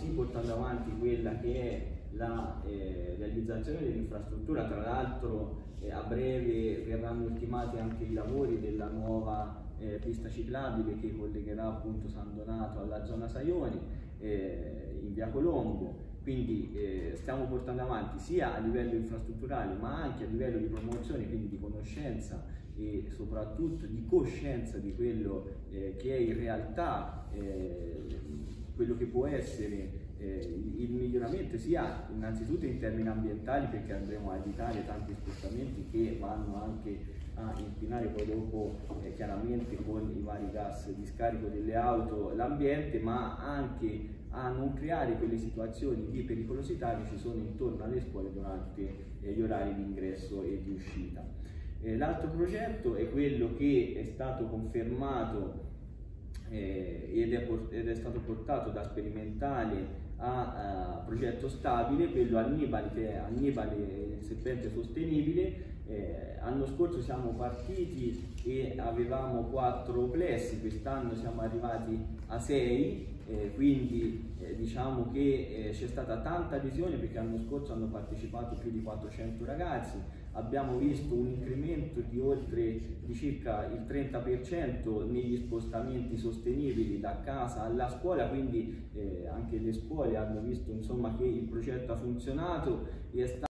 sì portando avanti quella che è la realizzazione dell'infrastruttura. Tra l'altro a breve verranno ultimati anche i lavori della nuova pista ciclabile che collegherà appunto San Donato alla zona Saioni in via Colombo. Quindi stiamo portando avanti sia a livello infrastrutturale ma anche a livello di promozione, quindi di conoscenza e soprattutto di coscienza di quello che è in realtà quello che può essere il miglioramento, sia innanzitutto in termini ambientali, perché andremo a evitare tanti spostamenti che vanno anche a inquinare poi dopo chiaramente con i vari gas di scarico delle auto l'ambiente, ma anche a non creare quelle situazioni di pericolosità che ci sono intorno alle scuole durante gli orari di ingresso e di uscita. L'altro progetto è quello che è stato confermato ed è stato portato da sperimentale a progetto stabile, quello Annibale, che è Annibale il serpente sostenibile. L'anno scorso siamo partiti e avevamo 4 plessi, quest'anno siamo arrivati a 6, quindi diciamo che c'è stata tanta adesione, perché l'anno scorso hanno partecipato più di 400 ragazzi. Abbiamo visto un incremento di circa il 30% negli spostamenti sostenibili da casa alla scuola, quindi anche le scuole hanno visto insomma che il progetto ha funzionato e è stato